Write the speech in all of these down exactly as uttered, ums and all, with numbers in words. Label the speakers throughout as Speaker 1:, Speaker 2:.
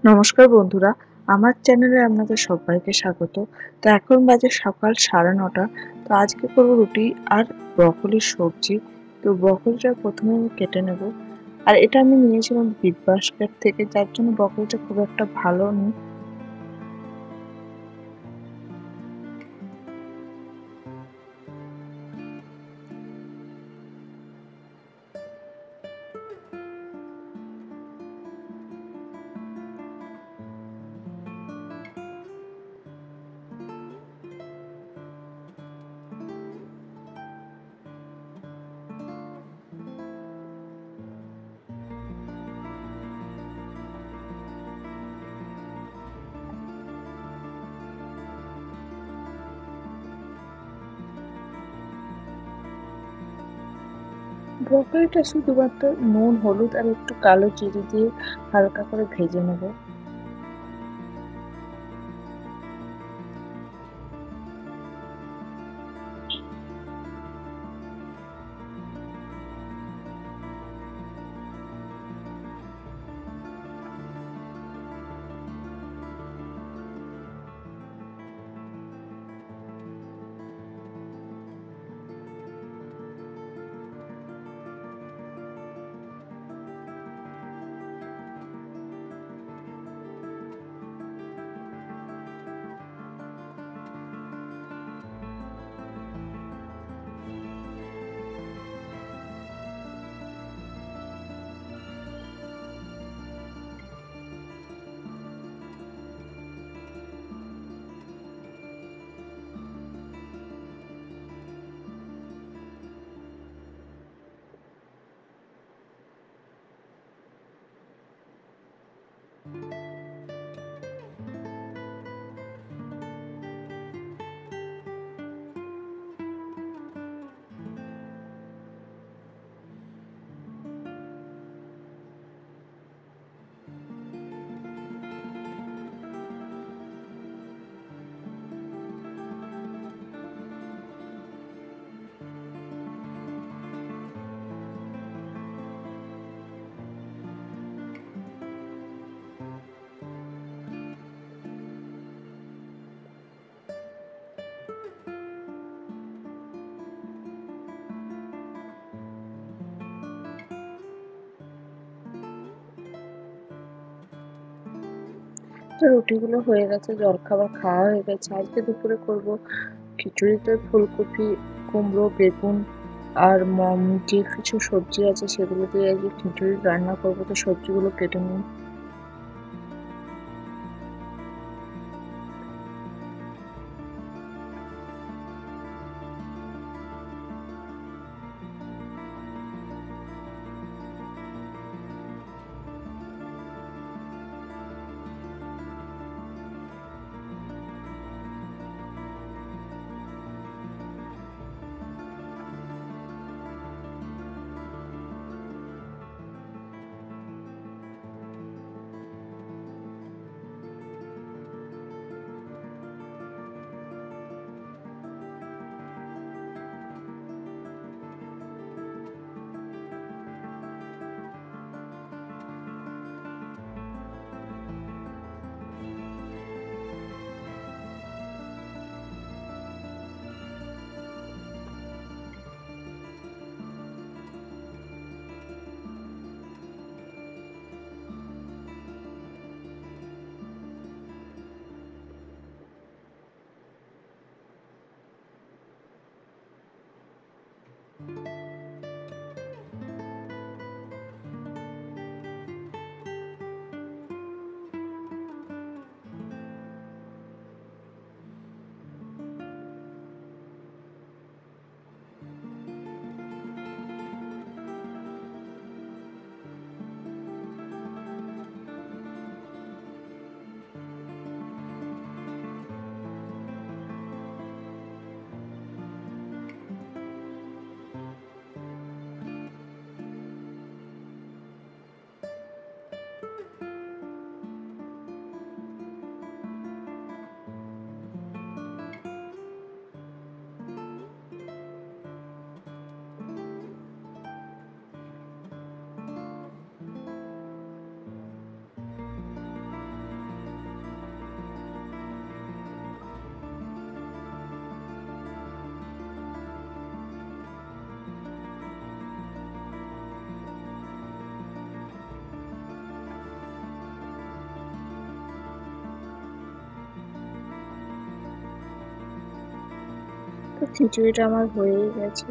Speaker 1: নমস্কার বন্ধুরা, আমার চ্যানেলে আপনাদের সবাইকে স্বাগত। তো এখন বাজে সকাল সাড়ে নটা। তো আজকে করবো রুটি আর ব্রকলির সবজি। তো ব্রকলিটা প্রথমে আমি কেটে নেব। আর এটা আমি নিয়েছিলাম বিগ বাস্কেট থেকে, যার জন্য ব্রকলিটা খুব একটা ভালো নেই। ব্রকলিটা শুধুমাত্র নুন, হলুদ আর একটু কালো জিরে দিয়ে হালকা করে ভেজে নেব। তো রুটিগুলো হয়ে গেছে, জলখাবার খাওয়া হয়ে গেছে। আজকে দুপুরে করব খিচুড়িতে ফুলকপি, কুমড়ো, বেগুন আর মম যে কিছু সবজি আছে সেগুলো দিয়ে আজকে খিচুড়ি রান্না করবো। তো সবজিগুলো কেটে নিই। তো খিচুড়িটা আমার হয়েই গেছে।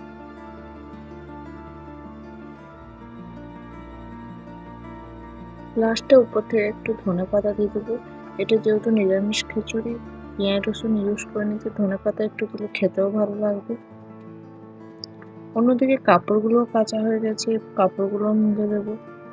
Speaker 1: লাস্টে উপর থেকে একটু ধনেপাতা দিয়ে দেবো। এটা যেহেতু নিরামিষ খিচুড়ি, পেঁয়াজ রসুন ইউজ করে নিতে ধনেপাতা একটু দিলে খেতেও ভালো লাগবে। অন্যদিকে কাপড়গুলো কাঁচা হয়ে গেছে, কাপড়গুলো মুছে দেবো।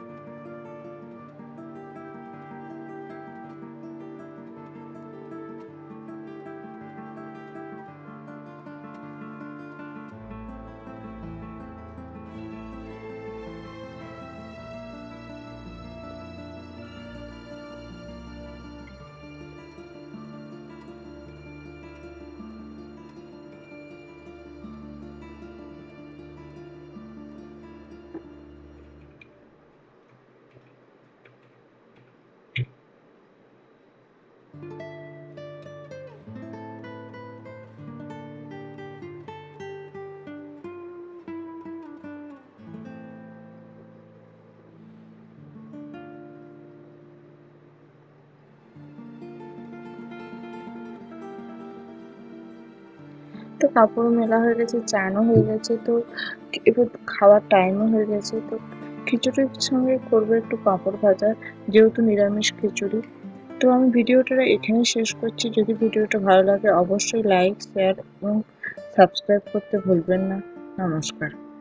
Speaker 1: তো কাপড় মেলা হয়ে গেছে, চানও হয়ে গেছে, তো এবার খাওয়ার টাইমও হয়ে গেছে। তো খিচুড়ির সঙ্গে করবো একটু পাঁপড় ভাজা, যেহেতু নিরামিষ খিচুড়ি। তো আমি ভিডিওটা এখানেই শেষ করছি। যদি ভিডিওটা ভালো লাগে অবশ্যই লাইক, শেয়ার এবং সাবস্ক্রাইব করতে ভুলবেন না। নমস্কার।